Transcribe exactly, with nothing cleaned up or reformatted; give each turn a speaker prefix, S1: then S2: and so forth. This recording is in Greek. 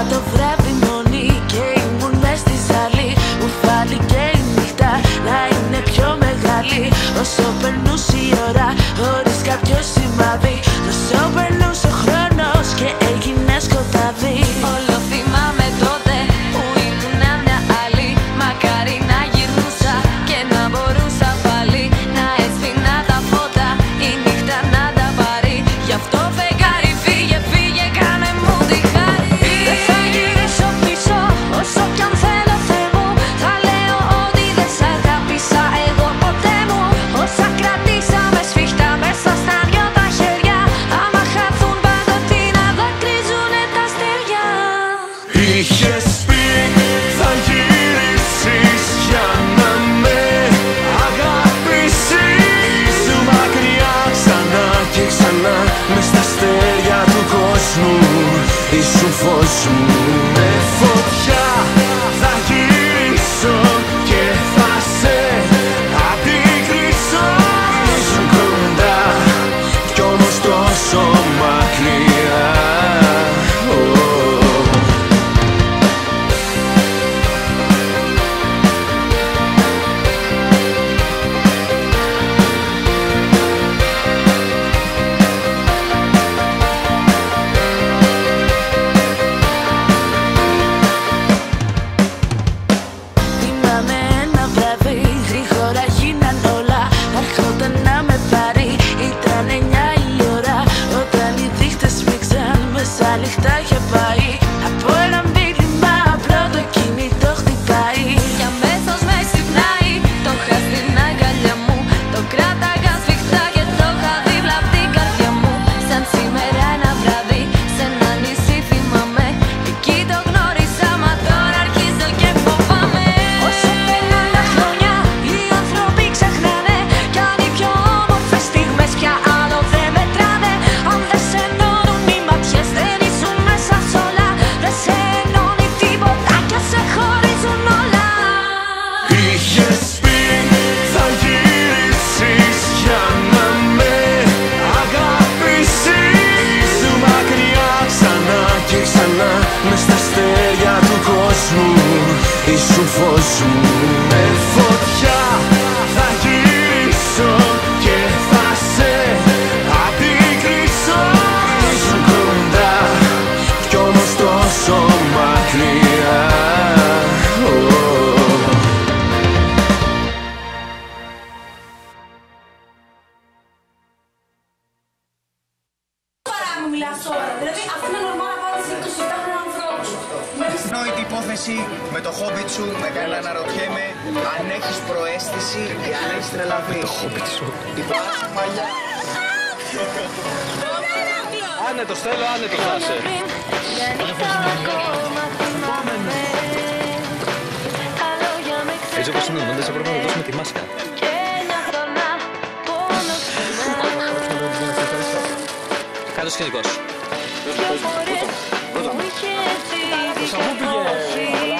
S1: το βράδυ μόνη και ήμουν μες στη ζάλη. Μου φάνηκε η νύχτα να είναι πιο μεγάλη. Όσο περνούσε η ώρα χωρίς κάποιο σημάδι, τόσο περνούσε ο χρόνος και έγινε σκοτάδι. Όλο θυμάμαι τότε που ήμουν μια άλλη. Μακάρι να γυρνούσα και να μπορούσα πάλι να έσβηνα τα φώτα, η νύχτα να τα πάρει. Γι' αυτό φεγγάρι φύγε, φύγε, κάνε μου τη χάρη. Δεν θα γυρίσω πίσω όσο κι αν θέλω, Θεέ μου. Θα λέω ότι δεν σ' αγάπησα εγώ ποτέ μου. Όσα κρατήσαμε σφιχτά μέσα στα δυο τα χέρια, άμα χαθούν πάντοτε να δακρύζουνε τα αστέρια.
S2: Είχες πει θα γυρίσεις για να με αγαπήσεις. Σου μακριά ξανά και ξανά μες στα αστέρια του κόσμου. Ήσουν φως μου. Με φωτιά θα γυρίσω και θα σε αντικρίσω. Ήσουν κοντά κι όμως τόσο μακριά.
S1: Θυμάμαι ένα βράδυ, γρήγορα γίναν όλα. Έρχονταν να με πάρει, ήταν εννιά η ώρα, όταν οι δείχτες μίξαν μέσα νύχτα είχε πάει. Από ένα μήνυμα απλό το κινητό χτυπάει και αμέσως με ξυπνάει. Το είχα στην αγκαλιά μου, το κράταγα σφιχτά και το είχα δίπλα απ' την καρδιά μου. Σαν σήμερα ένα βράδυ, σε ένα νησί θυμάμαι, εκεί το γνώρισα, μα τώρα αρχίζω και φοβάμαι. Όσο περνάνε τα χρόνια, οι άνθρωποι ξεχνάνε, κι αν οι πιο όμορφες στιγμές πια άλλο δεν μετράνε. Αν δεν σε ενώνουν οι ματιές, δεν ήσουν μέσα σ' όλα. Δεν σε ενώνει τίποτα κι ας σε χωρίζουν όλα.
S2: Είχες πει θα γυρίσεις για να με αγαπήσεις. Σου μακριά ξανά και ξανά μες στα αστέρια του κόσμου. Ήσουν φως μου. Με φωτιά θα γυρίσω και θα σε αντικρίσω. Ήσουν κοντά κι όμως τόσο μακριά.
S3: Παρά μου μιλάς τώρα, δηλαδή αυτό είναι νορμάλ να πάρεις είκοσι επτά χρόνια ανθρώπους.
S4: Νόητη υπόθεση με το χόμπιτ σου, με κάνει να αναρωτιέμαι αν έχεις προαίσθηση ή αν έχεις τρελαθεί. Το χόμπιτ σου. Υπάρχει μαλλιά.
S5: Άνετο, θέλω άνετο θα είσαι. Έτσι όπως είναι ο Μέντες έπρεπε να δώσουμε τη μάσκα. Κάτω σκηνικός.
S1: Προς αφού πήγε.